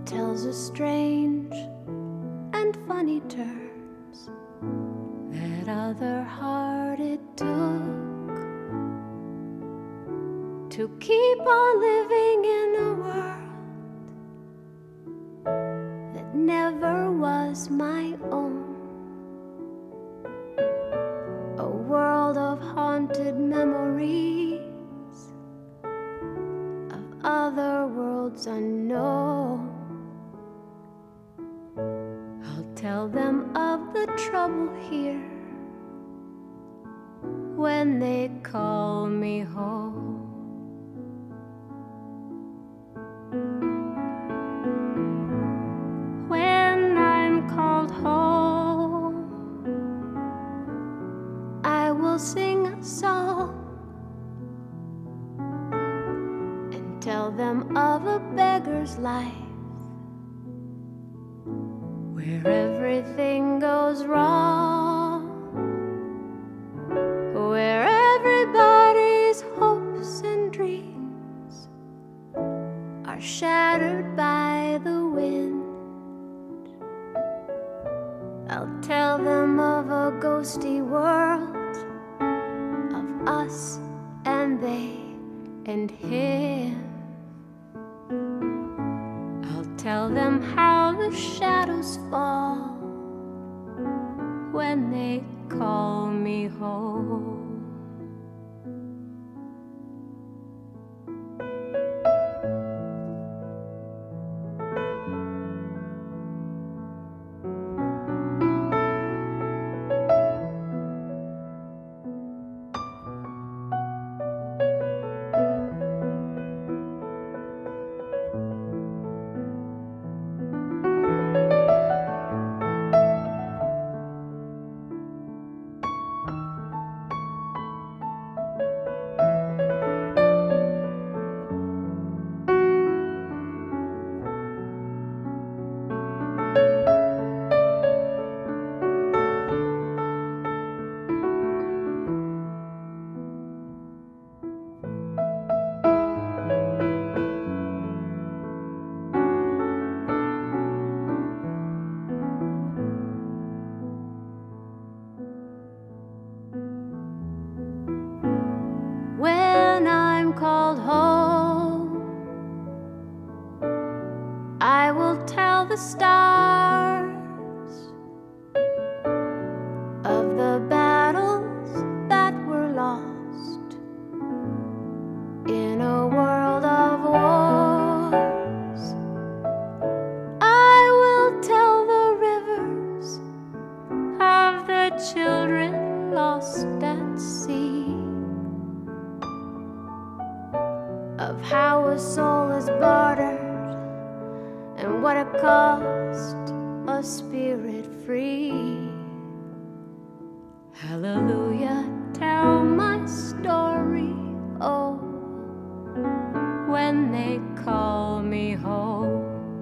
tells of strange and funny turns that other hearted took to keep on living in a world that never was my own. A world of haunted memories, of other worlds unknown. I'll tell them of the trouble here when they call me home. When I'm called home, I will sing a song and tell them of a beggar's life, where everything goes wrong, where everybody's hopes and dreams are shattered by the wind. I'll tell them of a ghosty world, of us and they and him. I'll tell them how the shadows fall when they call me home. When I'm called home, I will tell the stars of the battles that were lost in a world of wars. I will tell the rivers of the children lost at sea, of how a soul is bartered and what it cost a spirit free. Hallelujah, tell my story, oh, when they call me home.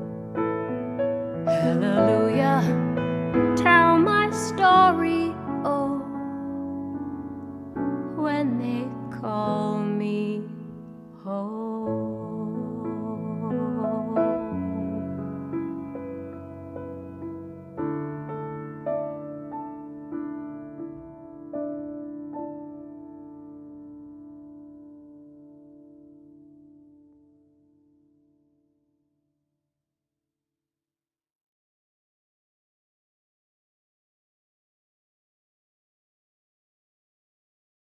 Hallelujah, tell my story, oh, when they call